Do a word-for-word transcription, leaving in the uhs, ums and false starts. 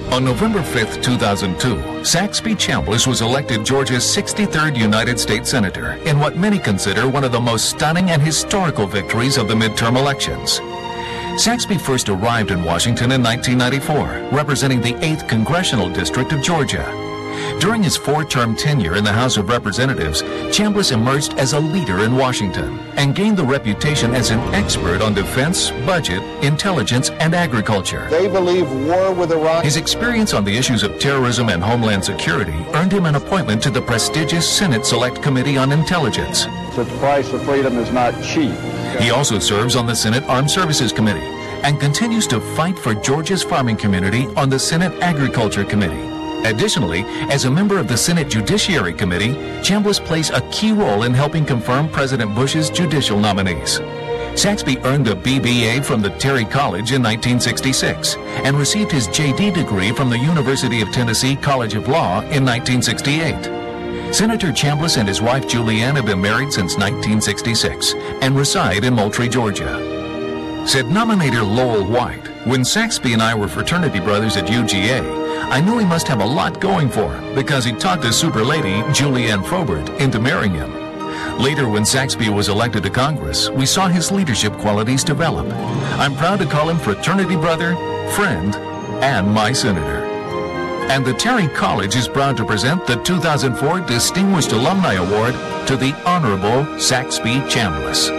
On November fifth, two thousand two, Saxby Chambliss was elected Georgia's sixty-third United States Senator in what many consider one of the most stunning and historical victories of the midterm elections. Saxby first arrived in Washington in nineteen ninety-four, representing the eighth Congressional District of Georgia. During his four-term tenure in the House of Representatives, Chambliss emerged as a leader in Washington and gained the reputation as an expert on defense, budget, intelligence, and agriculture. They believe war with Iran. His experience on the issues of terrorism and homeland security earned him an appointment to the prestigious Senate Select Committee on Intelligence. The price of freedom is not cheap. He also serves on the Senate Armed Services Committee and continues to fight for Georgia's farming community on the Senate Agriculture Committee. Additionally, as a member of the Senate Judiciary Committee, Chambliss plays a key role in helping confirm President Bush's judicial nominees. Saxby earned a B B A from the Terry College in nineteen sixty-six and received his J D degree from the University of Tennessee College of Law in nineteen sixty-eight. Senator Chambliss and his wife Julianne have been married since nineteen sixty-six and reside in Moultrie, Georgia. Said nominator Lowell White, "When Saxby and I were fraternity brothers at U G A, I knew he must have a lot going for him because he talked his super lady, Julianne Frobert, into marrying him. Later, when Saxby was elected to Congress, we saw his leadership qualities develop. I'm proud to call him fraternity brother, friend, and my senator." And the Terry College is proud to present the two thousand four Distinguished Alumni Award to the Honorable Saxby Chambliss.